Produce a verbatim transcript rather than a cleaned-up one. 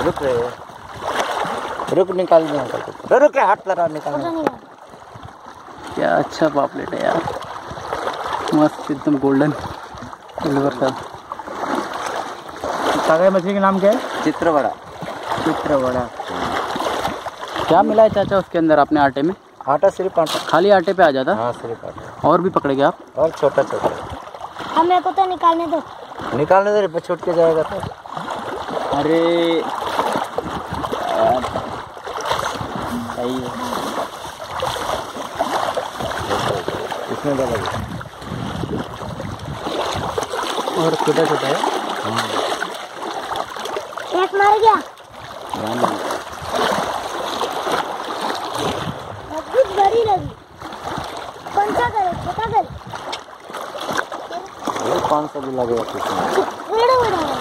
रुक रहे रुक निकाल दिया रुक रुक हाथ लगा निकाल। क्या अच्छा पापलेट है यार, मस्त एकदम गोल्डन सिल्वर का। सागर मछली का नाम क्या है? चित्रबड़ा। चित्रबड़ा। क्या मिला है चाचा उसके अंदर अपने आटे में? आटा, सिर्फ आटा। खाली आटे पे आ जाता? हाँ सिर्फ आटा। और भी पकड़ेंगे आप? और छोटा छोटा। हम मेरे को तो निकालने दो। निकालने दो, छूट के जाएगा तो। अरे सही है। इसमें डाला और छोटा छोटा है। हाँ। एक मर गया। बहुत बड़ी लगी। कौन सा करे? छोटा करे? पाँच सौ भी लगेगा। बड़ा बड़ा